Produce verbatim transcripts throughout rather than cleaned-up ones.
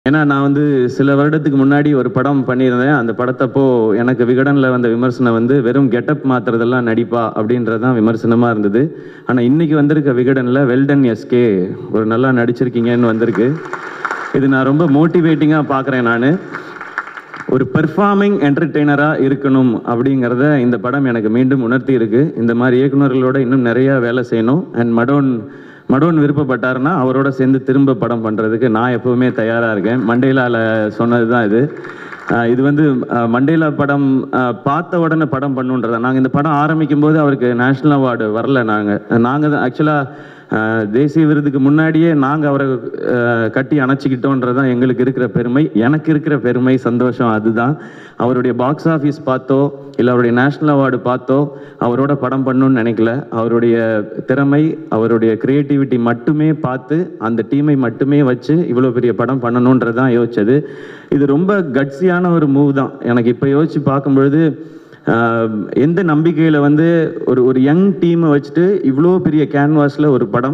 ஏன்னா நான் வந்து சில வருடத்துக்கு முன்னாடி ஒரு படம் பண்ணியிருந்தேன். அந்த படத்தப்போ எனக்கு விகடனில் வந்த விமர்சனம் வந்து வெறும் கெட்டப் மாத்துறதெல்லாம் நடிப்பா அப்படின்றது தான் விமர்சனமாக இருந்தது. ஆனால் இன்றைக்கி வந்திருக்க விகடனில் வெல்டன் எஸ்கே ஒரு நல்லா நடிச்சிருக்கீங்கன்னு வந்திருக்கு. இது நான் ரொம்ப மோட்டிவேட்டிங்காக பார்க்குறேன். நான் ஒரு பெர்ஃபார்மிங் என்டர்டெய்னராக இருக்கணும் அப்படிங்கிறத இந்த படம் எனக்கு மீண்டும் உணர்த்தி இருக்குது. இந்த மாதிரி இயக்குநர்களோட இன்னும் நிறையா வேலை செய்யணும். அண்ட் மடோன் மடோன் விருப்பப்பட்டாருன்னா அவரோட சேர்ந்து திரும்ப படம் பண்ணுறதுக்கு நான் எப்போவுமே தயாராக இருக்கேன். மண்டேலாவில் சொன்னது தான் இது. இது வந்து மண்டேலா படம் பார்த்த உடனே படம் பண்ணுன்றதா. நாங்கள் இந்த படம் ஆரம்பிக்கும் போது அவருக்கு நேஷ்னல் அவார்டு வரல. நாங்கள் நாங்கள் தான் ஆக்சுவலாக தேசிய விருதுக்கு முன்னாடியே நாங்கள் அவரை கட்டி அணைச்சிக்கிட்டோன்றது தான் எங்களுக்கு இருக்கிற பெருமை. எனக்கு இருக்கிற பெருமை, சந்தோஷம் அதுதான். அவருடைய பாக்ஸ் ஆஃபீஸ் பார்த்தோ இல்லை அவருடைய நேஷ்னல் அவார்டு பார்த்தோ அவரோட படம் பண்ணணும்னு நினைக்கல. அவருடைய திறமை, அவருடைய க்ரியேட்டிவிட்டி மட்டுமே பார்த்து அந்த டீமை மட்டுமே வச்சு இவ்வளோ பெரிய படம் பண்ணணுன்றது தான் யோசிச்சது. இது ரொம்ப கட்ஸியான ஒரு மூவ் தான். எனக்கு இப்போ யோசித்து பார்க்கும்பொழுது எந்த நம்பிக்கையில் வந்து ஒரு ஒரு யங் டீமை வச்சுட்டு இவ்வளோ பெரிய கேன்வாஸில் ஒரு படம்.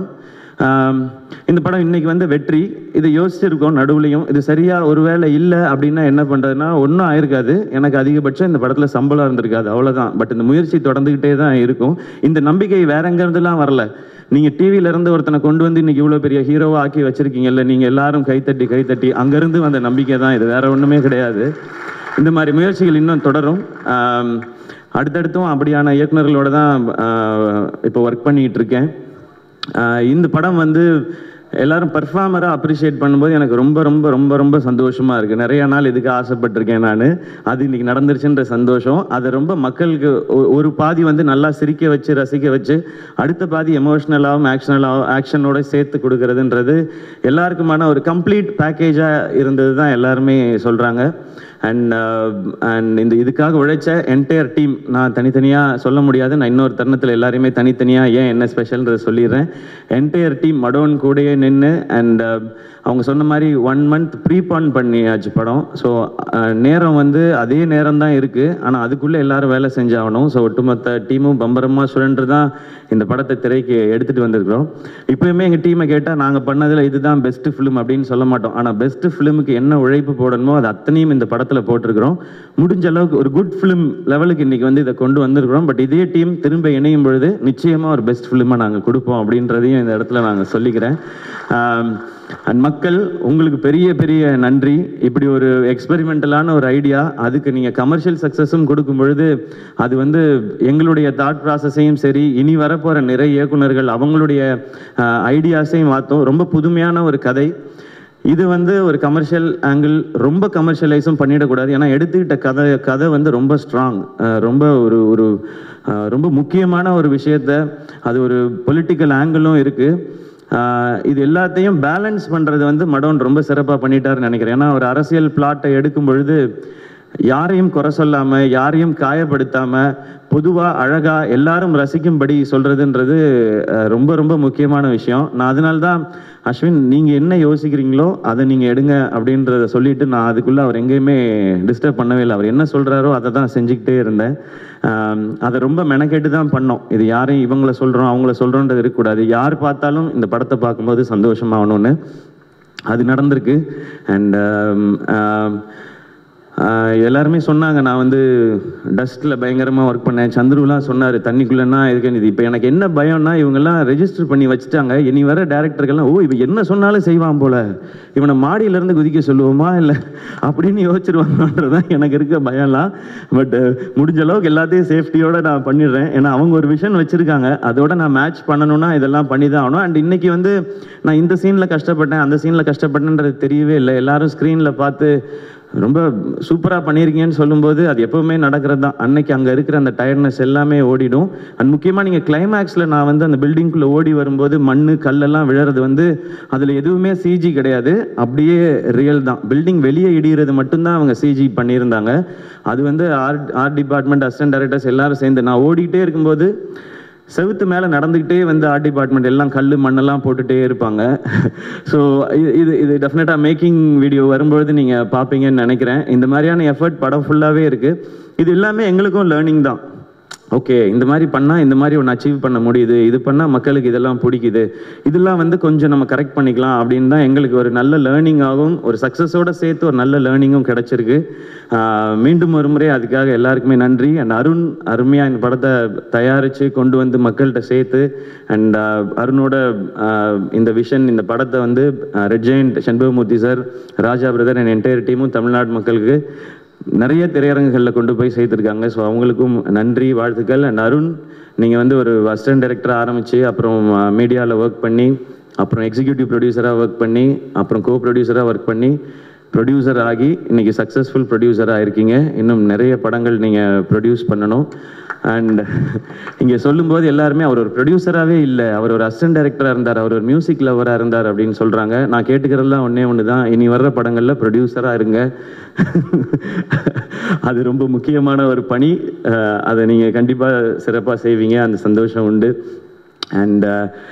இந்த படம் இன்றைக்கி வந்து வெற்றி. இதை யோசிச்சிருக்கோம் நடுவுலையும். இது சரியாக ஒரு வேளை இல்லை அப்படின்னா என்ன பண்ணுறதுன்னா ஒன்றும் ஆயிருக்காது. எனக்கு அதிகபட்சம் இந்த படத்தில் சம்பளம் இருந்திருக்காது, அவ்வளோதான். பட் இந்த முயற்சி தொடர்ந்துக்கிட்டே தான் இருக்கும். இந்த நம்பிக்கை வேற எங்கேருந்துலாம் வரல. நீங்கள் டிவியிலேருந்து ஒருத்தனை கொண்டு வந்து இன்றைக்கி இவ்வளோ பெரிய ஹீரோவாக ஆக்கி வச்சுருக்கீங்கல்ல, நீங்கள் எல்லாரும் கைத்தட்டி கைத்தட்டி அங்கேருந்து வந்த நம்பிக்கை தான் இது, வேறு ஒன்றுமே கிடையாது. இந்த மாதிரி முயற்சிகள் இன்னும் தொடரும். அடுத்தடுத்தும் அப்படியான இயக்குநர்களோடு தான் இப்போ ஒர்க் பண்ணிகிட்டு இருக்கேன். இந்த படம் வந்து எல்லாரும் பர்ஃபார்மராக அப்ரிஷியேட் பண்ணும்போது எனக்கு ரொம்ப ரொம்ப ரொம்ப ரொம்ப சந்தோஷமாக இருக்குது. நிறையா நாள் இதுக்கு ஆசைப்பட்டிருக்கேன் நான். அது இன்றைக்கி நடந்துருச்சுன்ற சந்தோஷம். அதை ரொம்ப மக்களுக்கு ஒரு பாதி வந்து நல்லா சிரிக்க வச்சு ரசிக்க வச்சு அடுத்த பாதி எமோஷ்னலாகவும் ஆக்ஷனலாகவும் ஆக்ஷனோட சேர்த்து கொடுக்கறதுன்றது எல்லாருக்குமான ஒரு கம்ப்ளீட் பேக்கேஜாக இருந்தது தான் எல்லாருமே சொல்கிறாங்க. அண்ட் அண்ட் இந்த இதுக்காக உழைச்ச என்டையர் டீம் நான் தனித்தனியாக சொல்ல முடியாது. நான் இன்னொரு தருணத்தில் எல்லாரையுமே தனித்தனியாக ஏன் என்ன ஸ்பெஷல்ன்றதை சொல்லிடுறேன். என்டையர் டீம் மடோன் கூடயே நின்று அண்ட் அவங்க சொன்ன மாதிரி ஒன் மந்த் ப்ரீபான் பண்ணியாச்சு படம். ஸோ நேரம் வந்து அதே நேரம் தான் இருக்குது. ஆனால் அதுக்குள்ளே எல்லோரும் வேலை செஞ்சாகணும். ஸோ ஒட்டுமொத்த டீமும் பம்பரமாக சுழன்று தான் இந்த படத்தை திரைக்கு எடுத்துகிட்டு வந்திருக்கிறோம். இப்போயுமே எங்கள் டீமை கேட்டால் நாங்கள் பண்ணதில் இதுதான் பெஸ்ட்டு ஃபிலிம் அப்படின்னு சொல்ல மாட்டோம். ஆனால் பெஸ்ட்டு ஃபிலிமுக்கு என்ன உழைப்பு போடணுமோ அது அத்தனையும் இந்த படத்தில் போட்டிருக்கிறோம். முடிஞ்ச அளவுக்கு ஒரு குட் ஃபிலிம் லெவலுக்கு இன்றைக்கி வந்து இதை கொண்டு வந்திருக்கிறோம். பட் இதே டீம் திரும்ப இணையும் பொழுது நிச்சயமாக ஒரு பெஸ்ட் ஃபிலிமாக நாங்கள் கொடுப்போம் அப்படின்றதையும் இந்த இடத்துல நாங்கள் சொல்லிக்கிறேன். அண்ட் மக்கள் உங்களுக்கு பெரிய பெரிய நன்றி. இப்படி ஒரு எக்ஸ்பெரிமெண்டலான ஒரு ஐடியா, அதுக்கு நீங்கள் கமர்ஷியல் சக்ஸஸும் கொடுக்கும் பொழுது அது வந்து எங்களுடைய தாட் ப்ராசஸையும் சரி, இனி வரப்போகிற நிறைய இயக்குநர்கள் அவங்களுடைய ஐடியாஸையும் மாற்றும். ரொம்ப புதுமையான ஒரு கதை இது. வந்து ஒரு கமர்ஷியல் ஆங்கிள் ரொம்ப கமர்ஷியலைஸும் பண்ணிடக்கூடாது. ஏன்னா எடுத்துக்கிட்ட கதை கதை வந்து ரொம்ப ஸ்ட்ராங், ரொம்ப ஒரு ஒரு ரொம்ப முக்கியமான ஒரு விஷயத்த, அது ஒரு பொலிட்டிக்கல் ஆங்கிளும் இருக்குது. இது எல்லாத்தையும் பேலன்ஸ் பண்ணுறது வந்து மடோன் ரொம்ப சிறப்பாக பண்ணிட்டாருன்னு நினைக்கிறேன். ஏன்னா ஒரு அரசியல் பிளாட்டை எடுக்கும் பொழுது யாரையும் குறை சொல்லாமல், யாரையும் காயப்படுத்தாமல், பொதுவாக அழகாக எல்லாரும் ரசிக்கும்படி சொல்கிறதுன்றது ரொம்ப ரொம்ப முக்கியமான விஷயம். நான் அதனால்தான் அஸ்வின் நீங்கள் என்ன யோசிக்கிறீங்களோ அதை நீங்கள் எடுங்க அப்படின்றத சொல்லிவிட்டு நான் அதுக்குள்ளே அவர் எங்கேயுமே டிஸ்டர்ப் பண்ணவே இல்லை. அவர் என்ன சொல்கிறாரோ அதை தான் செஞ்சுக்கிட்டே இருந்தேன். அதை ரொம்ப மெனக்கெட்டு தான் பண்ணோம். இது யாரையும் இவங்கள சொல்கிறோம் அவங்கள சொல்கிறோன்றது இருக்கக்கூடாது. யார் பார்த்தாலும் இந்த படத்தை பார்க்கும்போது சந்தோஷமாகணும்னு அது நடந்திருக்கு. அண்ட் எல்லாருமே சொன்னாங்க நான் வந்து டஸ்ட்டில் பயங்கரமாக ஒர்க் பண்ணேன். சந்துருலாம் சொன்னார் தண்ணிக்குள்ளேன்னா இதுக்கு இது. இப்போ எனக்கு என்ன பயம்னா இவங்கெல்லாம் ரெஜிஸ்டர் பண்ணி வச்சுட்டாங்க. இனி வர டேரக்டர்கள்லாம் ஓ இவன் என்ன சொன்னாலும் செய்வான் போல், இவனை மாடியிலேருந்து குதிக்க சொல்லுவோமா இல்லை அப்படின்னு யோசிச்சிருவாங்கன்றதான் எனக்கு இருக்க பயம்லாம். பட் முடிஞ்ச அளவுக்கு எல்லாத்தையும் சேஃப்டியோடு நான் பண்ணிடுறேன். ஏன்னா அவங்க ஒரு விஷன் வச்சுருக்காங்க, அதோட நான் மேட்ச் பண்ணணும்னா இதெல்லாம் பண்ணி தான் ஆகணும். அண்ட் இன்றைக்கி வந்து நான் இந்த சீனில் கஷ்டப்பட்டேன் அந்த சீனில் கஷ்டப்பட்டேன்றது தெரியவே இல்லை. எல்லோரும் ஸ்க்ரீனில் பார்த்து ரொம்ப சூப்பராக பண்ணியிருக்கீங்கன்னு சொல்லும்போது அது எப்போவுமே நடக்கிறது தான். அன்னைக்கு அங்கே இருக்கிற அந்த டயர்ட்னஸ் எல்லாமே ஓடிடும். அண்ட் முக்கியமாக நீங்கள் கிளைமேக்ஸில் நான் வந்து அந்த பில்டிங்குள்ளே ஓடி வரும்போது மண் கல்லெல்லாம் விழுறது வந்து அதில் எதுவுமே சிஜி கிடையாது, அப்படியே ரியல் தான். பில்டிங் வெளியே இடிகிறது மட்டும்தான் அவங்க சிஜி பண்ணியிருந்தாங்க. அது வந்து art art department assistant directors எல்லோரும் சேர்ந்து நான் ஓடிக்கிட்டே இருக்கும்போது செவுத்து மேலே நடந்துக்கிட்டே வந்து ஆர்ட் டிபார்ட்மெண்ட் எல்லாம் கல் மண்ணெல்லாம் போட்டுகிட்டே இருப்பாங்க. ஸோ இது இது டெஃபினட்டாக மேக்கிங் வீடியோ வரும்பொழுது நீங்கள் பார்ப்பீங்கன்னு நினைக்கிறேன். இந்த மாதிரியான எஃபர்ட் படம் ஃபுல்லாகவே இருக்குது. இது எல்லாமே எங்களுக்கும் லேர்னிங் தான். ஓகே இந்த மாதிரி பண்ணால் இந்த மாதிரி ஒன்று அச்சீவ் பண்ண முடியுது, இது பண்ணால் மக்களுக்கு இதெல்லாம் பிடிக்குது, இதெல்லாம் வந்து கொஞ்சம் நம்ம கரெக்ட் பண்ணிக்கலாம் அப்படின்னு தான் எங்களுக்கு ஒரு நல்ல லேர்னிங்காகவும் ஒரு சக்ஸஸோடு சேர்த்து ஒரு நல்ல லேர்னிங்கும் கிடச்சிருக்கு. மீண்டும் ஒரு முறை அதுக்காக எல்லாருக்குமே நன்றி. அண்ட் அருண் அருமையாக இந்த படத்தை தயாரித்து கொண்டு வந்து மக்கள்கிட்ட சேர்த்து அண்ட் அருணோட இந்த விஷன் இந்த படத்தை வந்து Red Giant Shenbagamoorthy sir, Raja brother and entire டீமும் தமிழ்நாடு மக்களுக்கு நிறைய திரையரங்குகளில் கொண்டு போய் சேர்த்துருக்காங்க. ஸோ அவங்களுக்கும் நன்றி, வாழ்த்துக்கள். அண்ட் அருண், நீங்கள் வந்து ஒரு அசிஸ்டன்ட் டைரக்டராக ஆரம்பித்து அப்புறம் மீடியாவில் ஒர்க் பண்ணி அப்புறம் எக்ஸிக்யூட்டிவ் ப்ரொடியூசராக ஒர்க் பண்ணி அப்புறம் கோ ப்ரொடியூசராக ஒர்க் பண்ணி ப்ரொடியூசர் ஆகி இன்றைக்கி சக்ஸஸ்ஃபுல் ப்ரொடியூசராக இருக்கீங்க. இன்னும் நிறைய படங்கள் நீங்கள் ப்ரொடியூஸ் பண்ணணும். அண்ட் இங்கே சொல்லும்போது எல்லாருமே அவர் ஒரு ப்ரொடியூசராகவே இல்லை, அவர் ஒரு அசிஸ்டன்ட் டைரக்டராக இருந்தார், அவர் ஒரு மியூசிக் லவராக இருந்தார் அப்படின்னு சொல்கிறாங்க. நான் கேட்டுக்கிறதுலாம் ஒன்றே ஒன்று தான், இனி வர்ற படங்களில் ப்ரொடியூசராக இருங்க. அது ரொம்ப முக்கியமான ஒரு பணி, அதை நீங்கள் கண்டிப்பாக சிறப்பாக செய்வீங்க, அந்த சந்தோஷம் உண்டு. அண்ட்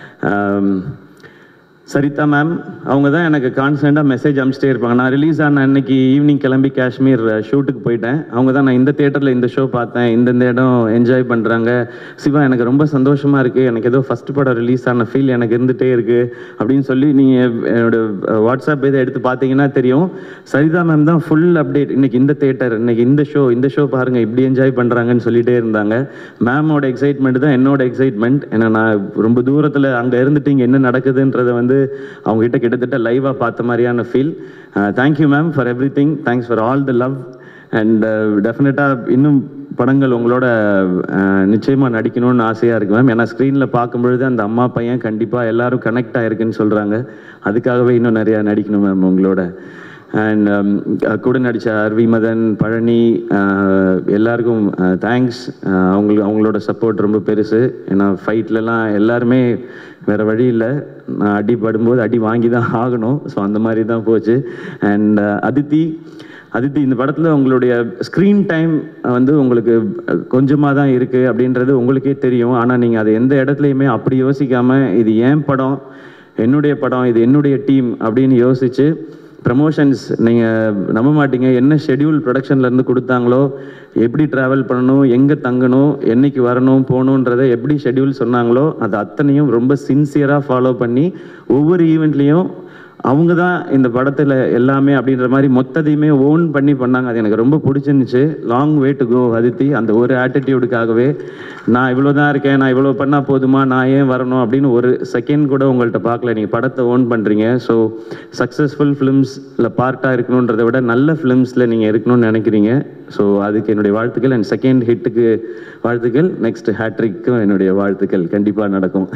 சரிதா மேம், அவங்க தான் எனக்கு கான்ஸ்டண்ட்டாக மெசேஜ் அனுப்பிச்சிட்டே இருப்பாங்க. நான் ரிலீஸ் ஆன அன்னைக்கு ஈவினிங் கிளம்பி காஷ்மீர் ஷூட்டுக்கு போயிட்டேன். அவங்க தான் நான் இந்த தேட்டரில் இந்த ஷோ பார்த்தேன், இந்தந்த இடம் என்ஜாய் பண்ணுறாங்க, சிவா எனக்கு ரொம்ப சந்தோஷமாக இருக்குது, எனக்கு ஏதோ ஃபஸ்ட் படம் ரிலீஸ் ஆன ஃபீல் எனக்கு இருந்துகிட்டே இருக்குது அப்படின்னு சொல்லி நீங்கள் என்னோட வாட்ஸ்அப் இதை எடுத்து பார்த்தீங்கன்னா தெரியும். சரிதா மேம் தான் ஃபுல் அப்டேட், இன்றைக்கி இந்த தேட்டர், இன்றைக்கி இந்த ஷோ இந்த ஷோ பாருங்கள் இப்படி என்ஜாய் பண்ணுறாங்கன்னு சொல்லிகிட்டே இருந்தாங்க. மேமோட எக்ஸைட்மெண்ட் தான் என்னோட எக்ஸைட்மெண்ட். ஏன்னா நான் ரொம்ப தூரத்தில் அங்கே இருந்துட்டு இங்கே என்ன நடக்குதுன்றதை வந்து அவங்க கிட்ட கிட்டத்தட்ட லைவா பார்த்த மாதிரியான feel. Thank you ma'am for everything, thanks for all the love. And டெஃபினட்டாக இன்னும் படங்கள் உங்களோட நிச்சயமாக நடிக்கணும்னு ஆசையாக இருக்கு மேம். ஏன்னா ஸ்க்ரீனில் பார்க்கும்பொழுது அந்த அம்மா பையன் கண்டிப்பாக எல்லாரும் கனெக்ட் ஆகிருக்குன்னு சொல்கிறாங்க. அதுக்காகவே இன்னும் நிறையா நடிக்கணும் மேம் உங்களோட. அண்ட் கூட நடித்த அர்வி மதன், பழனி, எல்லாருக்கும் தேங்க்ஸ். அவங்களுக்கு அவங்களோட சப்போர்ட் ரொம்ப பெருசு. ஏன்னா ஃபைட்லலாம் எல்லாருமே வேறு வழி இல்லை, நான் அடி படும்போது அடி வாங்கி தான் ஆகணும். ஸோ அந்த மாதிரி தான் போச்சு. அண்ட் அதித்தி அதித்தி இந்த படத்தில் உங்களுடைய ஸ்க்ரீன் டைம் வந்து உங்களுக்கு கொஞ்சமாக தான் இருக்குது அப்படின்றது உங்களுக்கே தெரியும். ஆனால் நீங்கள் அதை எந்த இடத்துலையுமே அப்படி யோசிக்காமல் இது ஏன் படம், என்னுடைய படம், இது என்னுடைய டீம் அப்படின்னு யோசித்து ப்ரமோஷன்ஸ் நீங்கள் நம்ப மாட்டீங்க, என்ன ஷெட்யூல் ப்ரொடக்ஷன்லேருந்து கொடுத்தாங்களோ, எப்படி ட்ராவல் பண்ணணும், எங்கே தங்கணும், என்றைக்கு வரணும் போகணுன்றதை எப்படி ஷெட்யூல் சொன்னாங்களோ அது அத்தனையும் ரொம்ப சின்சியராக ஃபாலோ பண்ணி ஒவ்வொரு ஈவெண்ட்லேயும் அவங்க தான் இந்த படத்தில் எல்லாமே அப்படின்ற மாதிரி மொத்தத்தையுமே ஓன் பண்ணி பண்ணாங்க. அது எனக்கு ரொம்ப பிடிச்சிருந்துச்சு. Long way to go Aditi. அந்த ஒரு ஆட்டிடியூடுக்காகவே நான் இவ்வளோ தான் இருக்கேன், நான் இவ்வளோ பண்ணால் போதுமா, நான் ஏன் வரணும் அப்படின்னு ஒரு செகண்ட் கூட உங்கள்கிட்ட பார்க்கல. நீங்கள் படத்தை ஓன் பண்ணுறீங்க. ஸோ சக்ஸஸ்ஃபுல் ஃபிலிம்ஸில் பார்ட்டாக இருக்கணுன்றதை விட நல்ல ஃபிலிம்ஸில் நீங்கள் இருக்கணும்னு நினைக்கிறீங்க. ஸோ அதுக்கு என்னுடைய வாழ்த்துக்கள். அண்ட் செகண்ட் ஹிட்டுக்கு வாழ்த்துக்கள், நெக்ஸ்ட் ஹேட்ரிக்கும் என்னுடைய வாழ்த்துக்கள். கண்டிப்பாக நடக்கும்.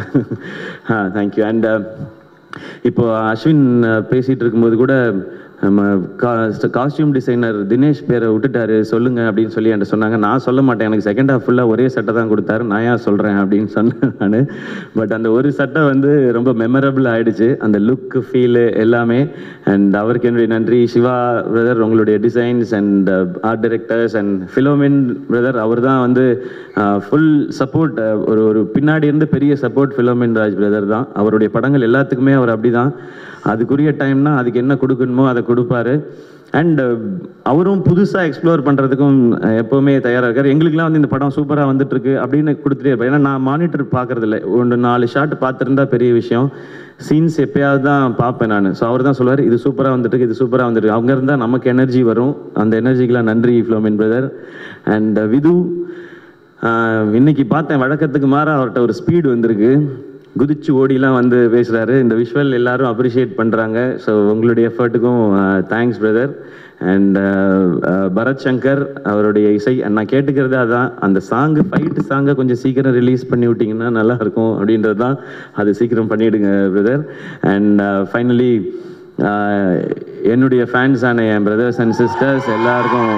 ஆ தேங்க்யூ. அண்ட் இப்போ அஸ்வின் பேசிகிட்டு இருக்கும்போது கூட நம்ம கா காஸ்டியூம் டிசைனர் தினேஷ் பேரை விட்டுட்டாரு சொல்லுங்கள் அப்படின்னு சொல்லி என்கிட்ட சொன்னாங்க. நான் சொல்ல மாட்டேன், எனக்கு செகண்ட் ஹாஃப் ஃபுல்லாக ஒரே சட்டை தான் கொடுத்தாரு, நான் ஏன் சொல்கிறேன் அப்படின்னு சொன்னேன் நான். பட் அந்த ஒரு சட்டை வந்து ரொம்ப மெமரபிள் ஆகிடுச்சு, அந்த லுக்கு ஃபீலு எல்லாமே. அண்ட் அவருக்கு என்னுடைய நன்றி. சிவா பிரதர் உங்களுடைய designs and art directors and Philomin brother, அவர் தான் வந்து ஃபுல் சப்போர்ட், ஒரு ஒரு பின்னாடி இருந்து பெரிய சப்போர்ட் ஃபிலோமின் ராஜ் பிரதர் தான். அவருடைய படங்கள் எல்லாத்துக்குமே அவர் அப்படி தான், அதுக்குரிய டைம்னா அதுக்கு என்ன கொடுக்கணுமோ அதை கொடுப்பாரு. அண்ட் அவரும் புதுசாக எக்ஸ்ப்ளோர் பண்ணுறதுக்கும் எப்போவுமே தயாராக இருக்கார். எங்களுக்குலாம் வந்து இந்த படம் சூப்பராக வந்துட்டுருக்கு அப்படின்னு கொடுத்துட்டே இருப்பேன். ஏன்னா நான் மானிட்டர் பார்க்குறதில்ல, ஒன்று நாலு ஷாட் பார்த்துருந்தா பெரிய விஷயம், சீன்ஸ் எப்பயாவது தான் பார்ப்பேன் நான். ஸோ அவர் தான் சொல்லுவார் இது சூப்பராக வந்துட்டு, இது சூப்பராக வந்துருக்கு. அவங்க இருந்தால் நமக்கு எனர்ஜி வரும். அந்த எனர்ஜிக்கெலாம் நன்றி ஃபிலோமின் பிரதர். அண்ட் விது, இன்னைக்கு பார்த்தேன் வழக்கத்துக்கு மாற அவர்கிட்ட ஒரு ஸ்பீடு வந்திருக்கு, குதிச்சு ஓடிலாம் வந்து பேசுகிறாரு. இந்த விஷுவல் எல்லாரும் அப்ரிஷியேட் பண்ணுறாங்க. ஸோ உங்களுடைய எஃபர்ட்டுக்கும் thanks brother. And Bharath Shankar அவருடைய இசை, நான் கேட்டுக்கிறது அதான், அந்த சாங்கு ஃபைட்டு சாங்கை கொஞ்சம் சீக்கிரம் ரிலீஸ் பண்ணி விட்டிங்கன்னா நல்லாயிருக்கும் அப்படின்றது தான். அது சீக்கிரம் பண்ணிவிடுங்க பிரதர். அண்ட் ஃபைனலி என்னுடைய ஃபேன்ஸான என் பிரதர்ஸ் அண்ட் சிஸ்டர்ஸ் எல்லாருக்கும்,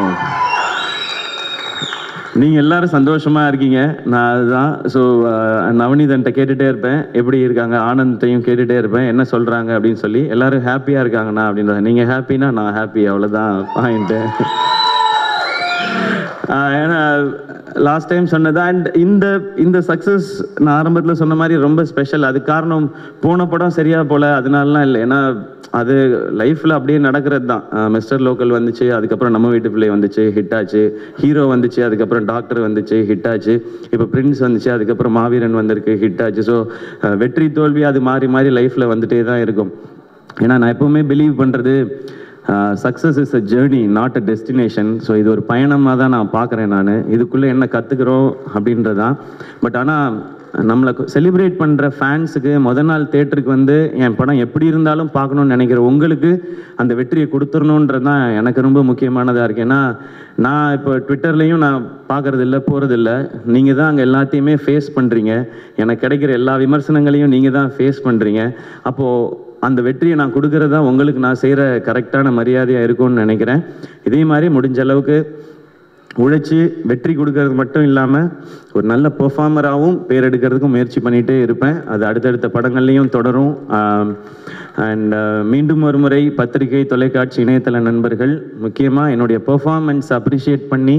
நீங்கள் எல்லோரும் சந்தோஷமாக இருக்கீங்க, நான் அதுதான். ஸோ நவநீதன்ட்ட கேட்டுகிட்டே இருப்பேன் எப்படி இருக்காங்க, ஆனந்தையும் கேட்டுகிட்டே இருப்பேன் என்ன சொல்கிறாங்க அப்படின்னு சொல்லி. எல்லோரும் ஹாப்பியாக இருக்காங்கண்ணா அப்படின்றது. நீங்கள் ஹாப்பினா நான் ஹாப்பி, அவ்வளோதான் பாயிண்ட்டு. ஏன்னா லாஸ்ட் டைம் சொன்னது அண்ட் இந்த இந்த சக்ஸஸ் நான் ஆரம்பத்தில் சொன்ன மாதிரி ரொம்ப ஸ்பெஷல். அது காரணம் போன படம் சரியாக போல அதனாலலாம் இல்லை. ஏன்னா அது லைஃப்பில் அப்படியே நடக்கிறது தான். மிஸ்டர் லோக்கல் வந்துச்சு, அதுக்கப்புறம் நம்ம வீட்டு பிள்ளை வந்துச்சு, ஹிட் ஆச்சு. ஹீரோ வந்துச்சு, அதுக்கப்புறம் டாக்டர் வந்துச்சு, ஹிட் ஆச்சு. இப்போ பிரின்ஸ் வந்துச்சு, அதுக்கப்புறம் மாவீரன் வந்திருக்கு, ஹிட் ஆச்சு. ஸோ வெற்றி தோல்வி அது மாறி மாறி லைஃப்பில் வந்துட்டே தான் இருக்கும். ஏன்னா நான் எப்போவுமே பிலீவ் பண்ணுறது success is a journey not a destination. So இது ஒரு பயணமாக தான் நான் பார்க்குறேன். நான் இதுக்குள்ளே என்ன கற்றுக்குறோம் அப்படின்றதான். பட் ஆனால் நம்மளை செலிப்ரேட் பண்ணுற ஃபேன்ஸுக்கு முதல் நாள் தேட்டருக்கு வந்து என் படம் எப்படி இருந்தாலும் பார்க்கணுன்னு நினைக்கிற உங்களுக்கு அந்த வெற்றியை கொடுத்துடணுன்றது தான் எனக்கு ரொம்ப முக்கியமானதாக இருக்குது. ஏன்னா நான் இப்போ ட்விட்டர்லேயும் நான் பார்க்குறது இல்லை, போகிறதில்ல. நீங்கள் தான் அங்கே எல்லாத்தையுமே ஃபேஸ் பண்ணுறீங்க. எனக்கு கிடைக்கிற எல்லா விமர்சனங்களையும் நீங்கள் தான் ஃபேஸ் பண்ணுறீங்க. அப்போது அந்த வெற்றியை நான் கொடுக்கறது தான் உங்களுக்கு நான் செய்கிற கரெக்டான மரியாதையாக இருக்கும்னு நினைக்கிறேன். இதே மாதிரி முடிஞ்ச அளவுக்கு உழைச்சி வெற்றி கொடுக்கறது மட்டும் இல்லாமல் ஒரு நல்ல பெர்ஃபார்மராகவும் பேர் எடுக்கிறதுக்கும் முயற்சி பண்ணிகிட்டே இருப்பேன். அது அடுத்தடுத்த படங்கள்லேயும் தொடரும். அண்ட் மீண்டும் ஒரு முறை பத்திரிகை, தொலைக்காட்சி, இணையதள நண்பர்கள் முக்கியமாக என்னுடைய பெர்ஃபார்மன்ஸ் அப்ரிஷியேட் பண்ணி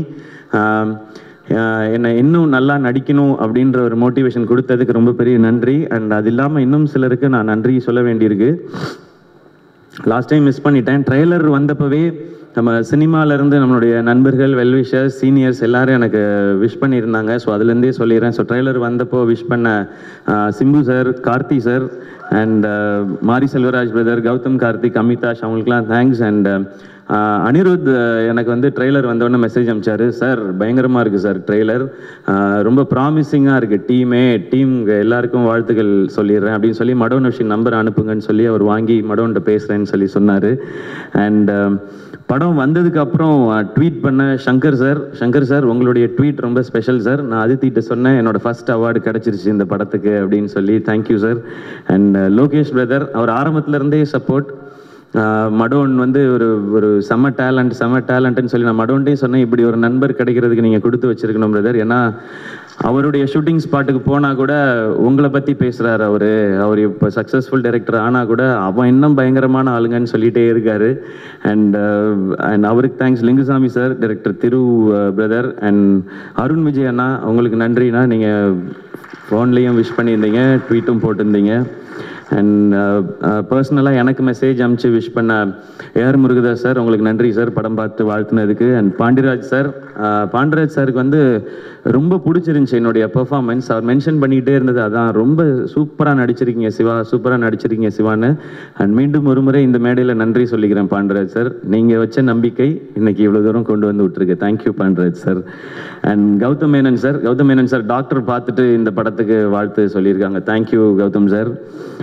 என்னை இன்னும் நல்லா நடிக்கணும் அப்படின்ற ஒரு மோட்டிவேஷன் கொடுத்ததுக்கு ரொம்ப பெரிய நன்றி. அண்ட் அது இல்லாமல் இன்னும் சிலருக்கு நான் நன்றி சொல்ல வேண்டியிருக்கு. லாஸ்ட் டைம் மிஸ் பண்ணிட்டேன். ட்ரெய்லர் வந்தப்பவே நம்ம சினிமாவிலேருந்து நம்மளுடைய நண்பர்கள், வெல்விஷர்ஸ், சீனியர்ஸ் எல்லோரும் எனக்கு விஷ் பண்ணியிருந்தாங்க. ஸோ அதுலேருந்தே சொல்லிடுறேன். ஸோ ட்ரெய்லர் வந்தப்போ விஷ் பண்ண Simbu sir, Karthi sir and Mari Selvaraj brother, Gautham, Karthik, Amitash அவங்களுக்குலாம் தேங்க்ஸ். அண்ட் அனிருத் எனக்கு வந்து ட்ரெய்லர் வந்தோடனே மெசேஜ் அனுப்பிச்சாரு. சார் பயங்கரமாக இருக்குது சார் ட்ரெய்லர், ரொம்ப ப்ராமிசிங்காக இருக்குது, டீமே டீம் எல்லாருக்கும் வாழ்த்துக்கள் சொல்லிடுறேன் அப்படின்னு சொல்லி மடோன் விஷயம் நம்பர் அனுப்புங்கன்னு சொல்லி அவர் வாங்கி மடோன்ட்ட பேசுகிறேன்னு சொல்லி சொன்னார். அண்ட் படம் வந்ததுக்கு அப்புறம் ட்வீட் பண்ண சங்கர் சார், சங்கர் சார் உங்களுடைய ட்வீட் ரொம்ப ஸ்பெஷல் சார். நான் அதித்திட்ட சொன்னேன் என்னோட ஃபர்ஸ்ட் அவார்டு கிடச்சிருச்சு இந்த படத்துக்கு அப்படின்னு சொல்லி. Thank you sir. And Lokesh brother, அவர் ஆரம்பத்துலேருந்தே சப்போர்ட். மடோன் வந்து ஒரு ஒரு செம்ம டேலண்ட் செம்ம டேலண்ட்னு சொல்லி நான் மடோன்ட்டையும் சொன்னேன், இப்படி ஒரு நண்பர் கிடைக்கிறதுக்கு நீங்கள் கொடுத்து வச்சிருக்கணும் பிரதர். ஏன்னா அவருடைய ஷூட்டிங் ஸ்பாட்டுக்கு போனால் கூட உங்களை பற்றி பேசுகிறார் அவர். அவர் இப்போ சக்ஸஸ்ஃபுல் டைரக்டர் ஆனால் கூட அவன் இன்னும் பயங்கரமான ஆளுங்கன்னு சொல்லிகிட்டே இருக்கார். அண்ட் அண்ட் அவருக்கு thanks. Lingusamy sir, director Thiru brother and Arun Vijay அண்ணா, உங்களுக்கு நன்றிண்ணா. நீங்கள் ஃபோன்லேயும் விஷ் பண்ணியிருந்தீங்க, ட்வீட்டும் போட்டிருந்தீங்க. அண்ட் பர்சனலாக எனக்கு மெசேஜ் அனுப்பிச்சு விஷ் பண்ண ஏஆர் முருகதாஸ் சார், உங்களுக்கு நன்றி சார் படம் பார்த்து வாழ்த்துனதுக்கு. அண்ட் பாண்டியராஜ் சார், பாண்டியராஜ் சாருக்கு வந்து ரொம்ப பிடிச்சிருந்துச்சி என்னுடைய பெர்ஃபார்மன்ஸ். அவர் மென்ஷன் பண்ணிக்கிட்டே இருந்தது அதான், ரொம்ப சூப்பராக நடிச்சிருக்கீங்க சிவா, சூப்பராக நடிச்சிருக்கீங்க சிவான்னு. அண்ட் மீண்டும் ஒரு முறை இந்த மேடையில் நன்றி சொல்லிக்கிறேன் பாண்டியராஜ் சார். நீங்கள் வச்ச நம்பிக்கை இன்னைக்கு இவ்வளோ தூரம் கொண்டு வந்து விட்டுருக்கு. Thank you Pandiraj sir. And Gautham Menon sir, Gautham Menon sir Doctor பார்த்துட்டு இந்த படத்துக்கு வாழ்த்து சொல்லியிருக்காங்க. Thank you Gautham sir.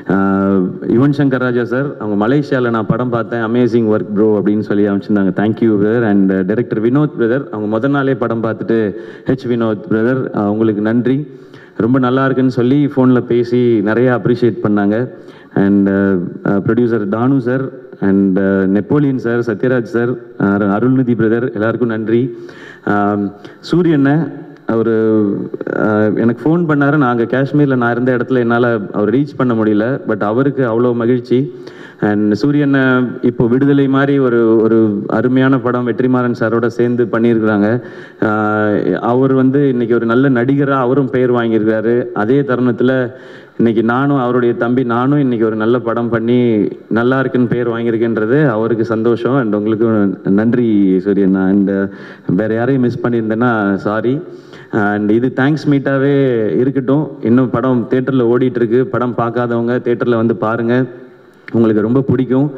Yuvan Shankar Raja sir, அவங்க மலேசியாவில் நான் படம் பார்த்தேன், அமேசிங் ஒர்க் ப்ரோ அப்படின்னு சொல்லி அமைச்சிருந்தாங்க. Thank you brother. And director Vinoth brother, அவங்க முதல் நாளே படம் பார்த்துட்டு ஹெச் வினோத் பிரதர் அவங்களுக்கு நன்றி, ரொம்ப நல்லா இருக்குன்னு சொல்லி ஃபோனில் பேசி நிறையா அப்ரிஷியேட் பண்ணாங்க. And producer Thanu sir and Napoleon sir, Sathyaraj sir, Arulnithi brother எல்லாருக்கும் நன்றி. சூரியனை அவர் எனக்கு ஃபோன் பண்ணார். நாங்கள் காஷ்மீரில் நான் இருந்த இடத்துல என்னால் அவர் ரீச் பண்ண முடியல. பட் அவருக்கு அவ்வளோ மகிழ்ச்சி. அண்ட் சூரியனை இப்போ விடுதலை மாதிரி ஒரு ஒரு அருமையான படம் வெற்றிமாறன் சாரோட சேர்ந்து பண்ணியிருக்கிறாங்க. அவர் வந்து இன்றைக்கி ஒரு நல்ல நடிகராக அவரும் பெயர் வாங்கியிருக்காரு. அதே தருணத்தில் இன்றைக்கி நானும் அவருடைய தம்பி நானும் இன்றைக்கி ஒரு நல்ல படம் பண்ணி நல்லா இருக்குன்னு பேர் வாங்கியிருக்கேன்றது அவருக்கு சந்தோஷம். அண்ட் உங்களுக்கு நன்றி சூரியண்ணா. அண்ட் வேறு யாரையும் மிஸ் பண்ணியிருந்தேன்னா சாரி. அண்ட் இது தேங்க்ஸ் மீட்டாகவே இருக்கட்டும். இன்னும் படம் தேட்டரில் ஓடிட்டுருக்கு. படம் பார்க்காதவங்க தேட்டரில் வந்து பாருங்கள், உங்களுக்கு ரொம்ப பிடிக்கும்.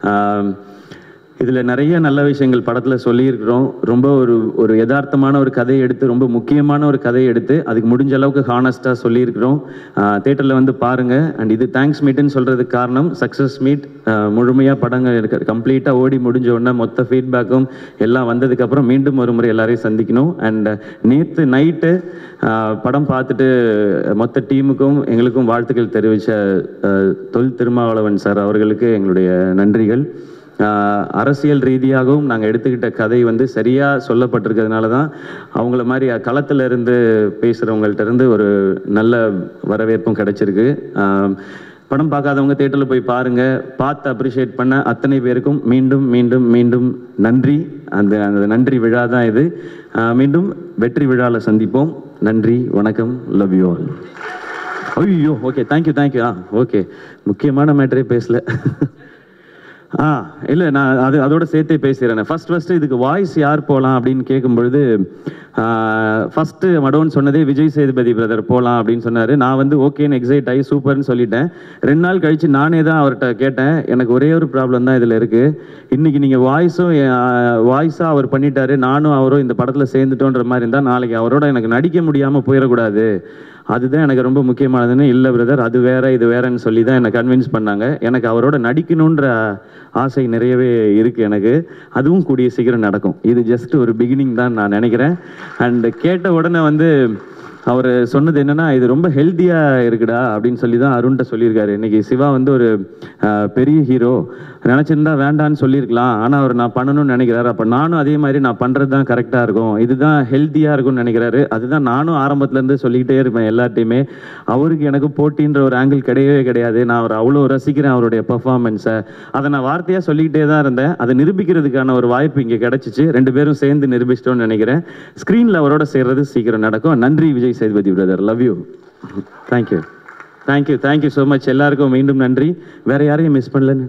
இதில் நிறைய நல்ல விஷயங்கள் படத்தில் சொல்லியிருக்கிறோம். ரொம்ப ஒரு ஒரு யதார்த்தமான ஒரு கதையை எடுத்து, ரொம்ப முக்கியமான ஒரு கதையை எடுத்து அதுக்கு முடிஞ்ச அளவுக்கு ஹானஸ்ட்டாக சொல்லியிருக்கிறோம். தேட்டரில் வந்து பாருங்கள். அண்ட் இது தேங்க்ஸ் மீட்டுன்னு சொல்கிறதுக்கு காரணம் சக்ஸஸ் மீட் முழுமையாக படங்கள் எடுக்க கம்ப்ளீட்டாக ஓடி முடிஞ்ச உடனே மொத்த ஃபீட்பேக்கும் எல்லாம் வந்ததுக்கப்புறம் மீண்டும் ஒரு முறை எல்லாரையும் சந்திக்கணும். அண்ட் நேற்று நைட்டு படம் பார்த்துட்டு மொத்த டீமுக்கும் எங்களுக்கும் வாழ்த்துக்கள் தெரிவித்த தொல் திருமாவளவன் சார் அவர்களுக்கு எங்களுடைய நன்றிகள். அரசியல் ரீதியாகவும் நாங்கள் எடுத்துக்கிட்ட கதை வந்து சரியாக சொல்லப்பட்டிருக்கிறதுனால தான் அவங்கள மாதிரி களத்தில் இருந்து பேசுகிறவங்கள்ட்ட இருந்து ஒரு நல்ல வரவேற்பும் கிடைச்சிருக்கு. படம் பார்க்காதவங்க தேட்டரில் போய் பாருங்கள். பார்த்து அப்ரிஷியேட் பண்ண அத்தனை பேருக்கும் மீண்டும் மீண்டும் மீண்டும் நன்றி. அந்த அந்த நன்றி விழா தான் இது. மீண்டும் வெற்றி விழாவில் சந்திப்போம். நன்றி, வணக்கம், லவ் யூ ஆல். ஐயோ, ஓகே, தேங்க்யூ தேங்க்யூ. ஆ ஓகே, முக்கியமான மேட்டரே பேசல. ஆ இல்லை, நான் அது அதோட சேர்த்தே பேசுகிறேன். ஃபஸ்ட் ஃபஸ்ட்டு இதுக்கு வாய்ஸ் யார் போகலாம் அப்படின்னு கேட்கும்பொழுது ஃபஸ்ட்டு மடோன்னு சொன்னதே விஜய் சேதுபதி பிரதர் போகலாம் அப்படின்னு சொன்னார். நான் வந்து ஓகேன்னு எக்ஸைட் ஆகி சூப்பர்னு சொல்லிட்டேன். ரெண்டு நாள் கழித்து நானே தான் அவர்கிட்ட கேட்டேன், எனக்கு ஒரே ஒரு ப்ராப்ளம் தான் இதில் இருக்குது. இன்றைக்கி நீங்கள் வாய்ஸும் வாய்ஸாக அவர் பண்ணிட்டாரு, நானும் அவரும் இந்த படத்தில் சேர்ந்துட்டோன்ற மாதிரி இருந்தால் நாளைக்கு அவரோட எனக்கு நடிக்க முடியாமல் போயிடக்கூடாது, அதுதான் எனக்கு ரொம்ப முக்கியமானதுன்னு. இல்லை பிரதர், அது வேற இது வேறன்னு சொல்லி தான் என்னை கன்வின்ஸ் பண்ணாங்க. எனக்கு அவரோட நடிக்கணுன்ற ஆசை நிறையவே இருக்குது எனக்கு. அதுவும் கூடிய சீக்கிரம் நடக்கும். இது ஜஸ்ட் ஒரு பிகினிங் தான் நான் நினைக்கிறேன். அண்ட் கேட்ட உடனே வந்து அவர் சொன்னது என்னென்னா, இது ரொம்ப ஹெல்த்தியாக இருக்குடா அப்படின்னு சொல்லி தான் அருண்கிட்ட சொல்லியிருக்காரு. இன்றைக்கி சிவா வந்து ஒரு பெரிய ஹீரோ, நினச்சிருந்தா வேண்டான்னு சொல்லியிருக்கலாம், ஆனால் அவர் நான் பண்ணணும்னு நினைக்கிறாரு. அப்போ நானும் அதே மாதிரி நான் பண்ணுறது தான் கரெக்டாக இருக்கும், இதுதான் ஹெல்த்தியாக இருக்கும்னு நினைக்கிறாரு. அதுதான் நானும் ஆரம்பத்துலேருந்து சொல்லிக்கிட்டே இருப்பேன் எல்லார்ட்டையுமே. அவருக்கு எனக்கு போட்டின்ற ஒரு ஆங்கிள் கிடையவே கிடையாது. நான் அவர் அவ்வளோ ரசிக்கிறேன் அவருடைய பர்ஃபார்மன்ஸை. அதை நான் வார்த்தையாக சொல்லிக்கிட்டே தான் இருந்தேன். அதை நிரூபிக்கிறதுக்கான ஒரு வாய்ப்பு இங்கே கிடச்சிச்சு. ரெண்டு பேரும் சேர்ந்து நிரூபிச்சிட்டோன்னு நினைக்கிறேன். ஸ்க்ரீனில் அவரோட சேர்றது சீக்கிரம் நடக்கும். நன்றி Vijay Sethupathi brother, love you. Thank you thank you thank you so much. எல்லாருக்கும் மீண்டும் நன்றி. வேற யாரையும் மிஸ் பண்ணலன்னு.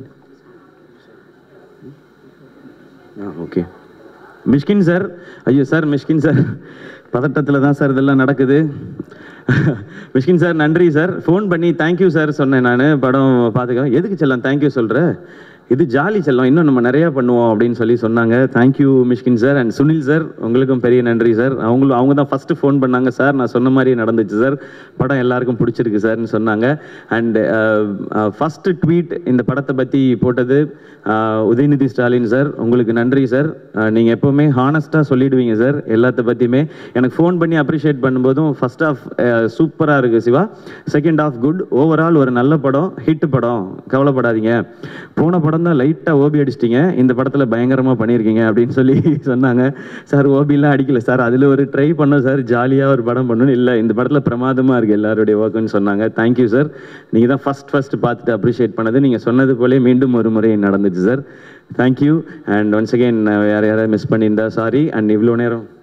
Okay, Mysskin sir. ஐயோ சார், மிஷ்கின் சார் பதட்டத்தில் தான் சார் இதெல்லாம் நடக்குது. மிஷ்கின் சார் நன்றி சார். ஃபோன் பண்ணி தேங்க்யூ சார் சொன்னேன் நான். படம் பார்த்துக்க எதுக்கு செல்லம் தேங்க்யூ சொல்கிறேன், இது ஜாலி செல்லம், இன்னும் நம்ம நிறையா பண்ணுவோம் அப்படின்னு சொல்லி சொன்னாங்க. Thank you Mysskin sir. And Sunil sir, உங்களுக்கும் பெரிய நன்றி சார். அவங்களும் அவங்க தான் ஃபஸ்ட்டு ஃபோன் பண்ணாங்க. சார் நான் சொன்ன மாதிரியே நடந்துச்சு சார், படம் எல்லாருக்கும் பிடிச்சிருக்கு சார்னு சொன்னாங்க. அண்டு ஃபஸ்ட்டு ட்வீட் இந்த படத்தை பற்றி போட்டது உதயநிதி ஸ்டாலின் சார், உங்களுக்கு நன்றி சார். நீங்கள் எப்போவுமே ஹானஸ்ட்டாக சொல்லிடுவீங்க சார் எல்லாத்த பற்றியுமே. எனக்கு ஃபோன் பண்ணி அப்ரிஷியேட் பண்ணும்போதும் ஃபஸ்ட் ஆஃப் சூப்பராக இருக்குது Siva, second half good, overall ஒரு நல்ல படம், ஹிட் படம், கவலைப்படாதீங்க. போன படம் தான் லைட்டாக ஓபி அடிச்சிட்டிங்க, இந்த படத்தில் பயங்கரமாக பண்ணியிருக்கீங்க அப்படின்னு சொல்லி சொன்னாங்க. சார் ஓபிலாம் அடிக்கல சார், அதில் ஒரு ட்ரை பண்ணோம் சார், ஜாலியாக ஒரு படம் பண்ணணும். இல்லை, இந்த படத்தில் பிரமாதமாக இருக்குது எல்லாருடைய ஒர்க்குன்னு சொன்னாங்க. Thank you sir. நீங்கள் தான் ஃபஸ்ட் ஃபஸ்ட்டு பார்த்துட்டு அப்ரிஷியேட் பண்ணது. நீங்கள் சொன்னது போலே மீண்டும் ஒரு முறை நடந்துச்சு sir. Thank you. And once again வேறு யாராவது மிஸ் பண்ணியிருந்தா சாரி. அண்ட் இவ்வளோ நேரம்